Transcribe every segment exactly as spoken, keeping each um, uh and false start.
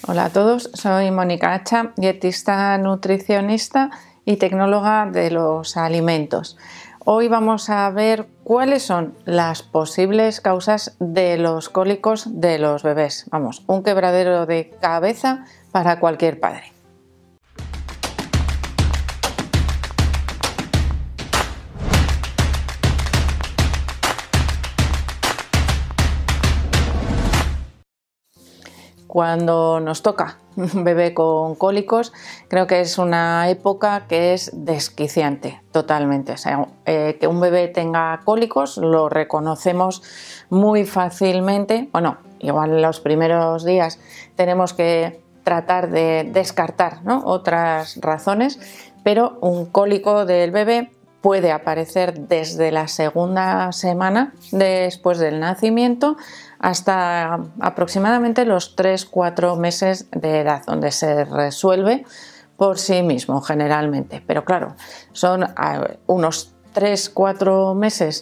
Hola a todos, soy Mónica Hacha, dietista nutricionista y tecnóloga de los alimentos. Hoy vamos a ver cuáles son las posibles causas de los cólicos de los bebés. Vamos, un quebradero de cabeza para cualquier padre. Cuando nos toca un bebé con cólicos, creo que es una época que es desquiciante totalmente. O sea, eh, que un bebé tenga cólicos lo reconocemos muy fácilmente. Bueno, igual en los primeros días tenemos que tratar de descartar, ¿no?, otras razones, pero un cólico del bebé puede aparecer desde la segunda semana después del nacimiento hasta aproximadamente los tres cuatro meses de edad, donde se resuelve por sí mismo generalmente. Pero claro, son unos tres cuatro meses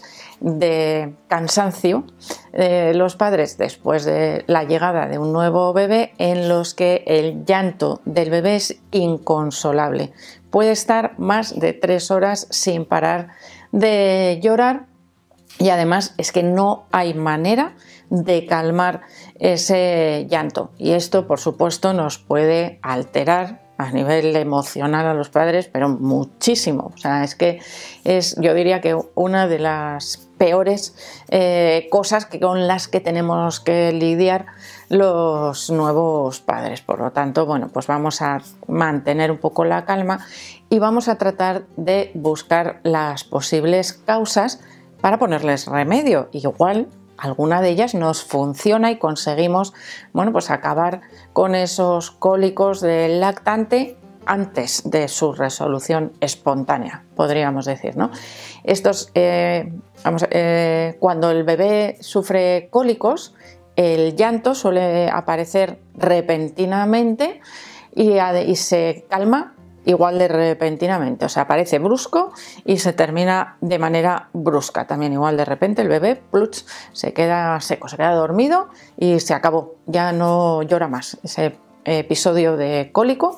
de cansancio de los padres después de la llegada de un nuevo bebé, en los que el llanto del bebé es inconsolable. Puede estar más de tres horas sin parar de llorar y además es que no hay manera de calmar ese llanto, y esto por supuesto nos puede alterar a nivel emocional a los padres, pero muchísimo. O sea, es que es, yo diría que una de las peores eh, cosas que, con las que tenemos que lidiar los nuevos padres. Por lo tanto, bueno, pues vamos a mantener un poco la calma y vamos a tratar de buscar las posibles causas para ponerles remedio. Igual alguna de ellas nos funciona y conseguimos, bueno, pues acabar con esos cólicos del lactante antes de su resolución espontánea, podríamos decir, ¿no? Estos, eh, vamos, eh, cuando el bebé sufre cólicos, el llanto suele aparecer repentinamente y, y se calma igual de repentinamente. O sea, aparece brusco y se termina de manera brusca también. Igual de repente el bebé plutz, se queda seco, se queda dormido y se acabó, ya no llora más. Ese episodio de cólico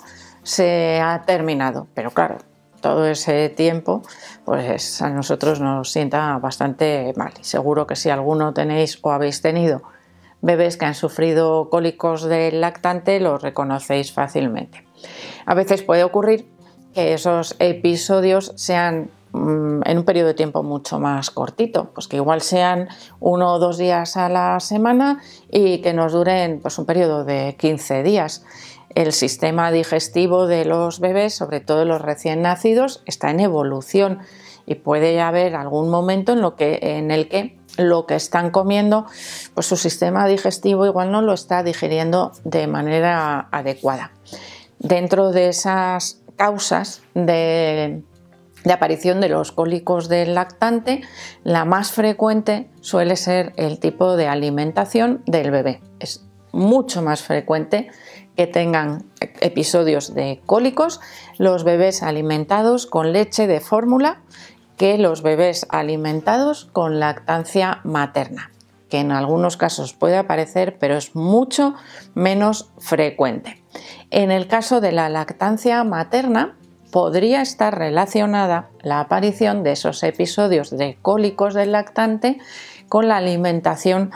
se ha terminado, pero claro, todo ese tiempo pues a nosotros nos sienta bastante mal. Y seguro que si alguno tenéis o habéis tenido bebés que han sufrido cólicos del lactante, lo reconocéis fácilmente. A veces puede ocurrir que esos episodios sean mmm, en un periodo de tiempo mucho más cortito, pues que igual sean uno o dos días a la semana y que nos duren pues un periodo de quince días. El sistema digestivo de los bebés, sobre todo los recién nacidos, está en evolución y puede haber algún momento en, lo que, en el que lo que están comiendo, pues su sistema digestivo igual no lo está digiriendo de manera adecuada. Dentro de esas causas de, de aparición de los cólicos del lactante, la más frecuente suele ser el tipo de alimentación del bebé. Es mucho más frecuente que tengan episodios de cólicos los bebés alimentados con leche de fórmula que los bebés alimentados con lactancia materna, que en algunos casos puede aparecer, pero es mucho menos frecuente. En el caso de la lactancia materna, podría estar relacionada la aparición de esos episodios de cólicos del lactante con la alimentación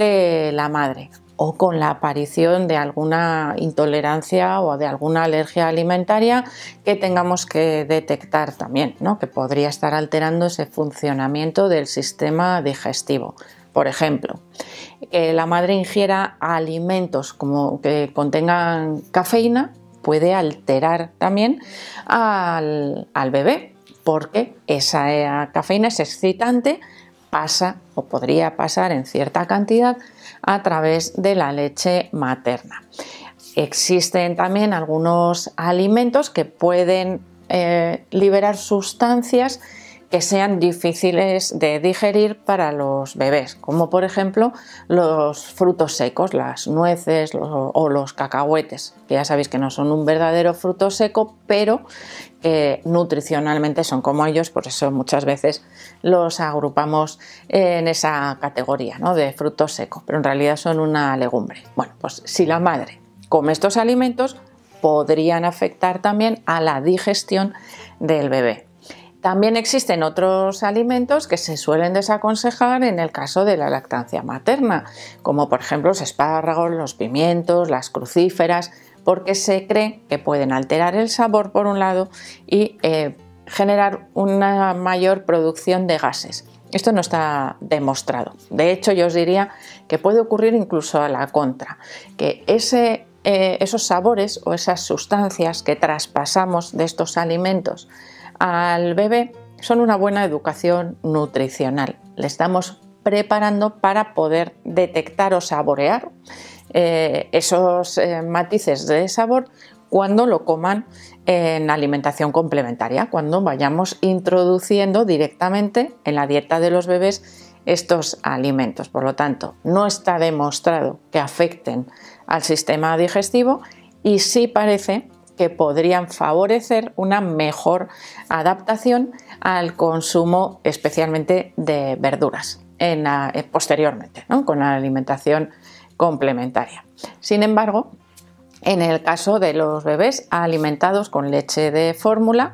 de la madre o con la aparición de alguna intolerancia o de alguna alergia alimentaria que tengamos que detectar también, ¿no?, que podría estar alterando ese funcionamiento del sistema digestivo. Por ejemplo, que la madre ingiera alimentos como que contengan cafeína puede alterar también al, al bebé, porque esa cafeína es excitante, pasa o podría pasar en cierta cantidad a través de la leche materna. Existen también algunos alimentos que pueden eh, liberar sustancias que sean difíciles de digerir para los bebés, como por ejemplo los frutos secos, las nueces o los cacahuetes, que ya sabéis que no son un verdadero fruto seco, pero que nutricionalmente son como ellos, por eso muchas veces los agrupamos en esa categoría, ¿no?, de fruto seco, pero en realidad son una legumbre. Bueno, pues si la madre come estos alimentos podrían afectar también a la digestión del bebé. También existen otros alimentos que se suelen desaconsejar en el caso de la lactancia materna, como por ejemplo los espárragos, los pimientos, las crucíferas, porque se cree que pueden alterar el sabor por un lado y eh, generar una mayor producción de gases. Esto no está demostrado. De hecho, yo os diría que puede ocurrir incluso a la contra, que ese, eh, esos sabores o esas sustancias que traspasamos de estos alimentos al bebé son una buena educación nutricional. Le estamos preparando para poder detectar o saborear eh, esos eh, matices de sabor cuando lo coman en alimentación complementaria, cuando vayamos introduciendo directamente en la dieta de los bebés estos alimentos. Por lo tanto, no está demostrado que afecten al sistema digestivo y sí parece que podrían favorecer una mejor adaptación al consumo especialmente de verduras en la, eh, posteriormente, ¿no? Con la alimentación complementaria. Sin embargo, en el caso de los bebés alimentados con leche de fórmula,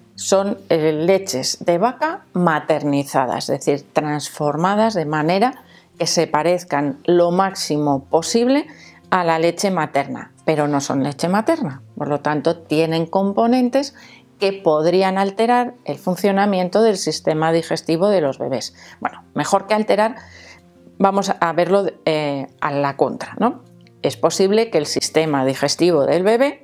son eh, leches de vaca maternizadas, es decir, transformadas de manera que se parezcan lo máximo posible a la leche materna, pero no son leche materna, por lo tanto tienen componentes que podrían alterar el funcionamiento del sistema digestivo de los bebés. Bueno, mejor que alterar, vamos a verlo eh, a la contra, ¿no? Es posible que el sistema digestivo del bebé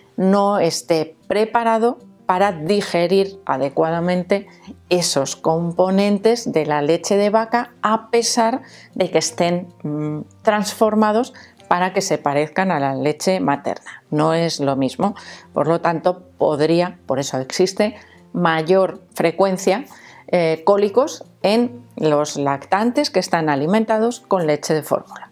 no esté preparado para digerir adecuadamente esos componentes de la leche de vaca a pesar de que estén mmm, transformados para que se parezcan a la leche materna. No es lo mismo, por lo tanto podría, por eso existe mayor frecuencia eh, cólicos en los lactantes que están alimentados con leche de fórmula.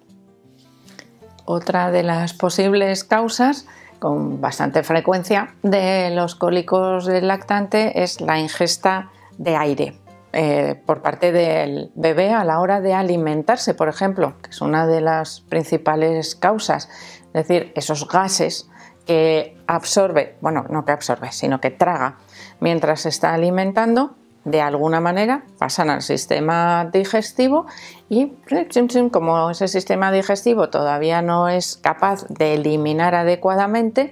Otra de las posibles causas con bastante frecuencia de los cólicos del lactante es la ingesta de aire eh, por parte del bebé a la hora de alimentarse, por ejemplo, que es una de las principales causas, es decir, esos gases que absorbe, bueno, no que absorbe, sino que traga mientras se está alimentando, de alguna manera pasan al sistema digestivo y como ese sistema digestivo todavía no es capaz de eliminar adecuadamente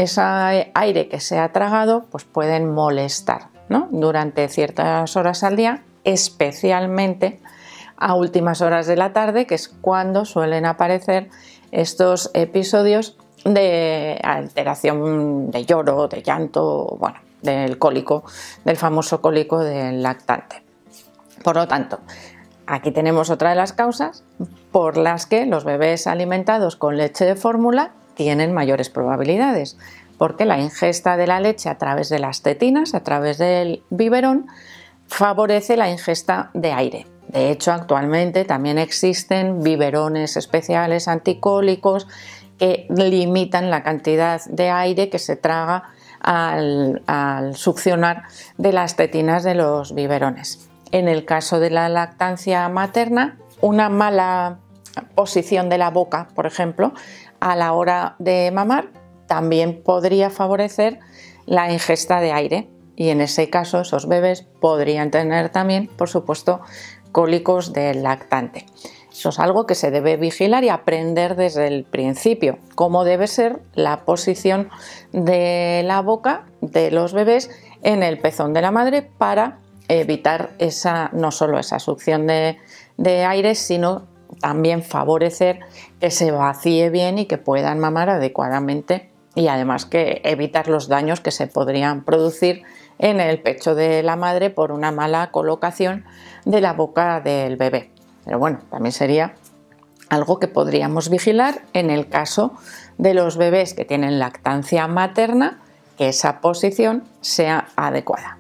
ese aire que se ha tragado, pues pueden molestar, ¿no? Durante ciertas horas al día, especialmente a últimas horas de la tarde, que es cuando suelen aparecer estos episodios de alteración de lloro, de llanto, bueno, del cólico, del famoso cólico del lactante. Por lo tanto, aquí tenemos otra de las causas por las que los bebés alimentados con leche de fórmula tienen mayores probabilidades, porque la ingesta de la leche a través de las tetinas, a través del biberón, favorece la ingesta de aire. De hecho, actualmente también existen biberones especiales anticólicos que limitan la cantidad de aire que se traga Al, al succionar de las tetinas de los biberones. En el caso de la lactancia materna, una mala posición de la boca, por ejemplo, a la hora de mamar, también podría favorecer la ingesta de aire y en ese caso esos bebés podrían tener también, por supuesto, cólicos del lactante. Eso es algo que se debe vigilar y aprender desde el principio, cómo debe ser la posición de la boca de los bebés en el pezón de la madre para evitar esa, no solo esa succión de, de aire, sino también favorecer que se vacíe bien y que puedan mamar adecuadamente y además que evitar los daños que se podrían producir en el pecho de la madre por una mala colocación de la boca del bebé. Pero bueno, también sería algo que podríamos vigilar en el caso de los bebés que tienen lactancia materna, que esa posición sea adecuada.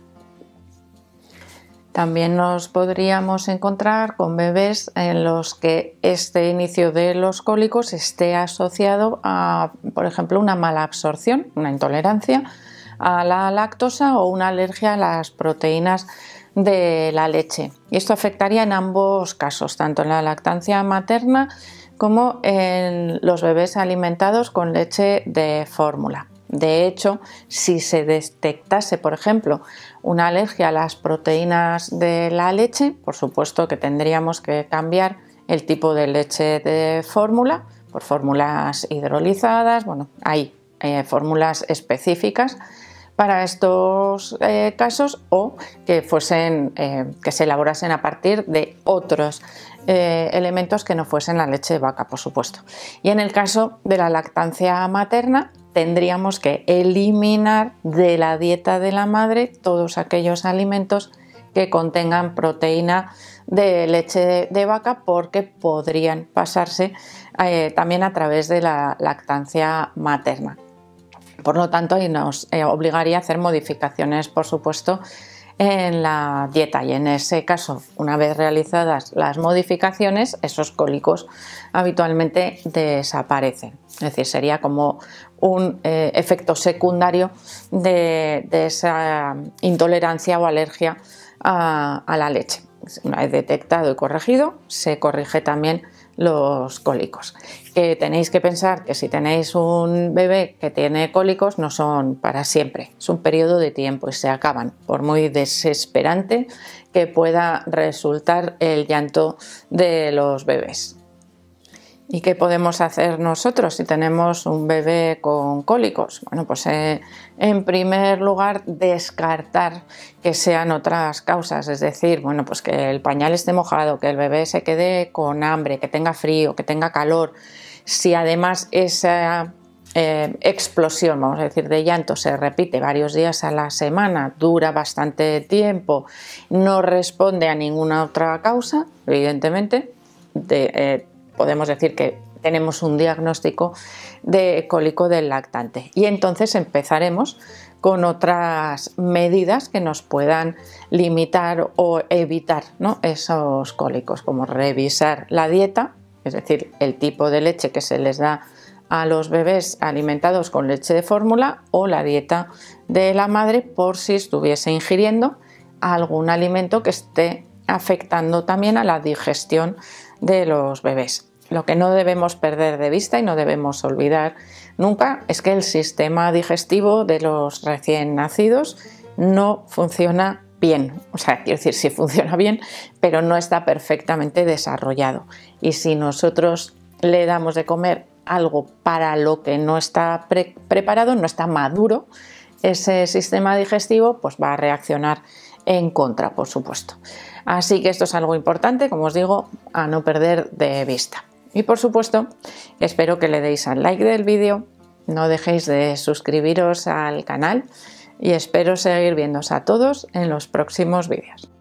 También nos podríamos encontrar con bebés en los que este inicio de los cólicos esté asociado a, por ejemplo, una mala absorción, una intolerancia a la lactosa o una alergia a las proteínas de la leche. Y esto afectaría en ambos casos, tanto en la lactancia materna como en los bebés alimentados con leche de fórmula. De hecho, si se detectase, por ejemplo, una alergia a las proteínas de la leche, por supuesto que tendríamos que cambiar el tipo de leche de fórmula por fórmulas hidrolizadas. Bueno, hay eh, fórmulas específicas para estos eh, casos, o que fuesen eh, que se elaborasen a partir de otros eh, elementos que no fuesen la leche de vaca, por supuesto. Y en el caso de la lactancia materna, tendríamos que eliminar de la dieta de la madre todos aquellos alimentos que contengan proteína de leche de, de vaca, porque podrían pasarse eh, también a través de la lactancia materna. Por lo tanto, ahí nos eh, obligaría a hacer modificaciones, por supuesto, en la dieta, y en ese caso, una vez realizadas las modificaciones, esos cólicos habitualmente desaparecen. Es decir, sería como un eh, efecto secundario de, de esa intolerancia o alergia a, a la leche. Una vez detectado y corregido, se corrige también los cólicos. Que tenéis que pensar que si tenéis un bebé que tiene cólicos, no son para siempre, es un periodo de tiempo y se acaban, por muy desesperante que pueda resultar el llanto de los bebés. ¿Y qué podemos hacer nosotros si tenemos un bebé con cólicos? Bueno, pues eh, en primer lugar, descartar que sean otras causas, es decir, bueno, pues que el pañal esté mojado, que el bebé se quede con hambre, que tenga frío, que tenga calor. Si además esa eh, explosión, vamos a decir, de llanto se repite varios días a la semana, dura bastante tiempo, no responde a ninguna otra causa, evidentemente, de, eh, podemos decir que tenemos un diagnóstico de cólico del lactante, y entonces empezaremos con otras medidas que nos puedan limitar o evitar, ¿no?, esos cólicos, como revisar la dieta, es decir, el tipo de leche que se les da a los bebés alimentados con leche de fórmula, o la dieta de la madre, por si estuviese ingiriendo algún alimento que esté afectando también a la digestión de los bebés. Lo que no debemos perder de vista y no debemos olvidar nunca es que el sistema digestivo de los recién nacidos no funciona bien. O sea, quiero decir, sí funciona bien, pero no está perfectamente desarrollado. Y si nosotros le damos de comer algo para lo que no está pre- preparado, no está maduro, ese sistema digestivo pues va a reaccionar en contra, por supuesto. Así que esto es algo importante, como os digo, a no perder de vista. Y por supuesto, espero que le deis al like del vídeo, no dejéis de suscribiros al canal, y espero seguir viéndoos a todos en los próximos vídeos.